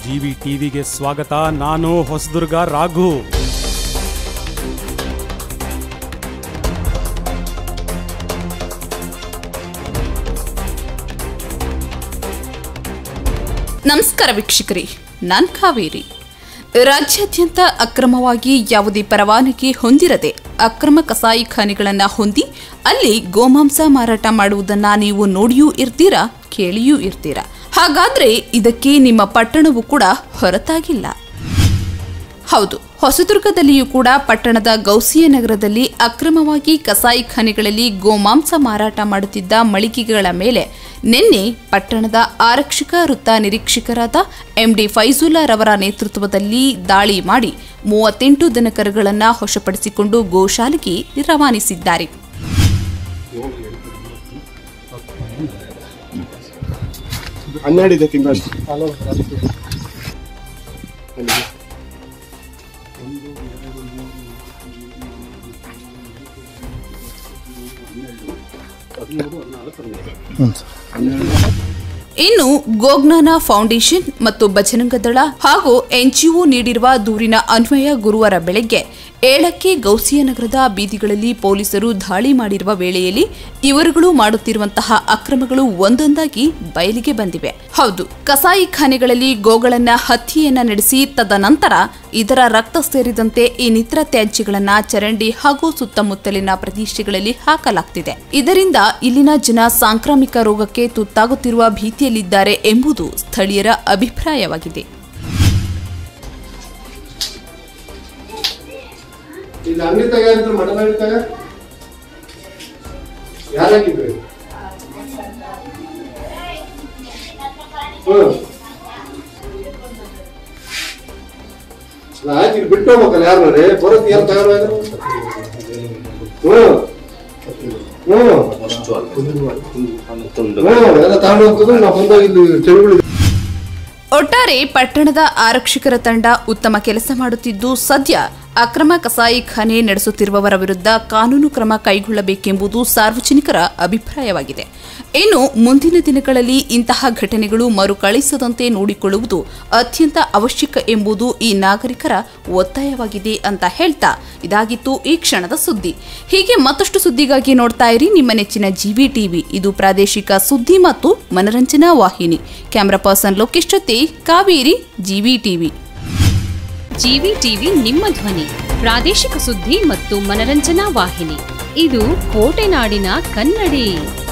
GV ಟಿವಿಗೆ ಸ್ವಾಗತ. ನಾನು ಹೊಸದುರ್ಗ ರಾಘು. ನಮಸ್ಕಾರ ವೀಕ್ಷಕರೇ, ನಾನು ಕಾವೇರಿ. ರಾಜ್ಯಾದ್ಯಂತ ಅಕ್ರಮವಾಗಿ ಯಾವುದೇ ಪರವಾನಗಿ ಹೊಂದಿರದೆ ಅಕ್ರಮ ಕಸಾಯಿಖಾನೆಗಳನ್ನು ಹೊಂದಿ ಅಲ್ಲಿ ಗೋಮಾಂಸ ಮಾರಾಟ ಮಾಡುವುದನ್ನು ನೀವು ನೋಡಿಯೂ ಇರ್ತೀರಾ, ಕೇಳಿಯೂ ಇರ್ತೀರಾ. ಹಾಗಾದ್ರೆ ಇದಕ್ಕೆ ನಿಮ್ಮ ಪಟ್ಟಣವೂ ಕೂಡ ಹೊರತಾಗಿಲ್ಲ. ಹೌದು, ಹೊಸದುರ್ಗದಲ್ಲಿಯೂ ಕೂಡ ಪಟ್ಟಣದ ಗೌಸಿಯ ನಗರದಲ್ಲಿ ಅಕ್ರಮವಾಗಿ ಕಸಾಯಿಖಾನೆಗಳಲ್ಲಿ ಗೋಮಾಂಸ ಮಾರಾಟ ಮಾಡುತ್ತಿದ್ದ ಮಳಿಗೆಗಳ ಮೇಲೆ ನಿನ್ನೆ ಪಟ್ಟಣದ ಆರಕ್ಷಕ ವೃತ್ತ ನಿರೀಕ್ಷಕರಾದ ಎಂಡಿ ಫೈಜುಲ್ಲಾ ರವರ ನೇತೃತ್ವದಲ್ಲಿ ದಾಳಿ ಮಾಡಿ 38 ದನಕರುಗಳನ್ನು ವಶಪಡಿಸಿಕೊಂಡು ಗೋಶಾಲೆಗೆ ರವಾನಿಸಿದ್ದಾರೆ. ಇನ್ನು ಗೋಜ್ಞಾನ ಫೌಂಡೇಶನ್ ಮತ್ತು ಬಜರಂಗ ದಳ ಹಾಗೂ ಎನ್ಜಿಒ ನೀಡಿರುವ ದೂರಿನ ಅನ್ವಯ ಗುರುವಾರ ಬೆಳಗ್ಗೆ 7ಕ್ಕೆ ಗೌಸಿಯ ನಗರದ ಬೀದಿಗಳಲ್ಲಿ ಪೊಲೀಸರು ದಾಳಿ ಮಾಡಿರುವ ವೇಳೆಯಲ್ಲಿ ಇವರುಗಳು ಮಾಡುತ್ತಿರುವಂತಹ ಅಕ್ರಮಗಳು ಒಂದೊಂದಾಗಿ ಬಯಲಿಗೆ ಬಂದಿವೆ. ಹೌದು, ಕಸಾಯಿಖಾನೆಗಳಲ್ಲಿ ಗೋಗಳನ್ನ ಹತ್ಯೆಯನ್ನ ನಡೆಸಿ ತದನಂತರ ಇದರ ರಕ್ತ ಸೇರಿದಂತೆ ಇನ್ನಿತರ ತ್ಯಾಜ್ಯಗಳನ್ನ ಚರಂಡಿ ಹಾಗೂ ಸುತ್ತಮುತ್ತಲಿನ ಪ್ರದೇಶಗಳಲ್ಲಿ ಹಾಕಲಾಗ್ತಿದೆ. ಇದರಿಂದ ಇಲ್ಲಿನ ಜನ ಸಾಂಕ್ರಾಮಿಕ ರೋಗಕ್ಕೆ ತುತ್ತಾಗುತ್ತಿರುವ ಭೀತಿಯಲ್ಲಿದ್ದಾರೆ ಎಂಬುದು ಸ್ಥಳೀಯರ ಅಭಿಪ್ರಾಯವಾಗಿದೆ. ಇಲ್ಲಿ ಅಂಗಡಿ ತಯಾರಿದ್ರು ಮಟನ್ ಅಂಗಡಿ ಯಾರಾಗಿದ್ರಿ? ಆಯ್ತು, ಇಲ್ಲಿ ಬಿಟ್ಟು ಹೋಗ್ಬೇಕಲ್ಲ ಯಾರು ನೋಡಿ ಬರೋದು ಯಾರು ತಯಾರಾದ್ರು? ಎಲ್ಲ ತಗೊಂಡು ಹೋಗ್ತದೆ. ನಾವು ಬಂದಾಗ ಇಲ್ಲಿ ಚಳಿಗಳು. ಒಟ್ಟಾರೆ ಪಟ್ಟಣದ ಆರಕ್ಷಕರ ತಂಡ ಉತ್ತಮ ಕೆಲಸ ಮಾಡುತ್ತಿದ್ದು ಸದ್ಯ ಅಕ್ರಮ ಕಸಾಯಿಖಾನೆ ನಡೆಸುತ್ತಿರುವವರ ವಿರುದ್ಧ ಕಾನೂನು ಕ್ರಮ ಕೈಗೊಳ್ಳಬೇಕೆಂಬುದು ಸಾರ್ವಜನಿಕರ ಅಭಿಪ್ರಾಯವಾಗಿದೆ. ಇನ್ನು ಮುಂದಿನ ದಿನಗಳಲ್ಲಿ ಇಂತಹ ಘಟನೆಗಳು ಮರುಕಳಿಸದಂತೆ ನೋಡಿಕೊಳ್ಳುವುದು ಅತ್ಯಂತ ಅವಶ್ಯಕ ಎಂಬುದು ಈ ನಾಗರಿಕರ ಒತ್ತಾಯವಾಗಿದೆ ಅಂತ ಹೇಳ್ತಾ ಇದಾಗಿತ್ತು ಈ ಕ್ಷಣದ ಸುದ್ದಿ. ಹೀಗೆ ಮತ್ತಷ್ಟು ಸುದ್ದಿಗಾಗಿ ನೋಡ್ತಾ ಇರಿ ನಿಮ್ಮ ನೆಚ್ಚಿನ ಜಿವಿ ಟಿವಿ. ಇದು ಪ್ರಾದೇಶಿಕ ಸುದ್ದಿ ಮತ್ತು ಮನರಂಜನಾ ವಾಹಿನಿ. ಕ್ಯಾಮರಾ ಪರ್ಸನ್ ಲೋಕೇಶ್ ಜೊತೆ Kaveri, GV TV. GV TV ನಿಮ್ಮ ಧ್ವನಿ, ಪ್ರಾದೇಶಿಕ ಸುದ್ದಿ ಮತ್ತು ಮನರಂಜನಾ ವಾಹಿನಿ. ಇದು ಕೋಟೆನಾಡಿನ ಕನ್ನಡಿ.